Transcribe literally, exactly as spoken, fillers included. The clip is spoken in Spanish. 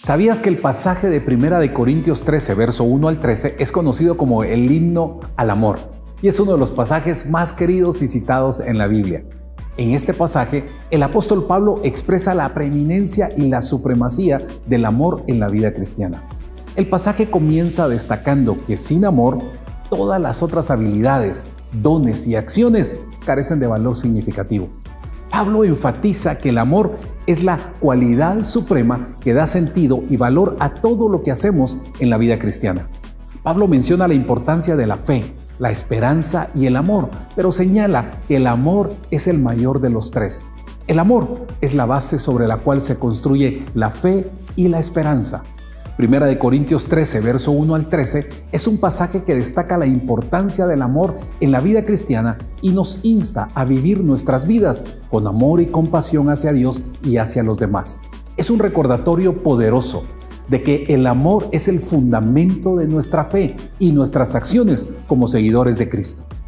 ¿Sabías que el pasaje de Primera de Corintios trece, verso uno al trece, es conocido como el himno al amor? Y es uno de los pasajes más queridos y citados en la Biblia. En este pasaje, el apóstol Pablo expresa la preeminencia y la supremacía del amor en la vida cristiana. El pasaje comienza destacando que sin amor, todas las otras habilidades, dones y acciones carecen de valor significativo. Pablo enfatiza que el amor es la cualidad suprema que da sentido y valor a todo lo que hacemos en la vida cristiana. Pablo menciona la importancia de la fe, la esperanza y el amor, pero señala que el amor es el mayor de los tres. El amor es la base sobre la cual se construye la fe y la esperanza. Primera de Corintios trece, verso uno al trece, es un pasaje que destaca la importancia del amor en la vida cristiana y nos insta a vivir nuestras vidas con amor y compasión hacia Dios y hacia los demás. Es un recordatorio poderoso de que el amor es el fundamento de nuestra fe y nuestras acciones como seguidores de Cristo.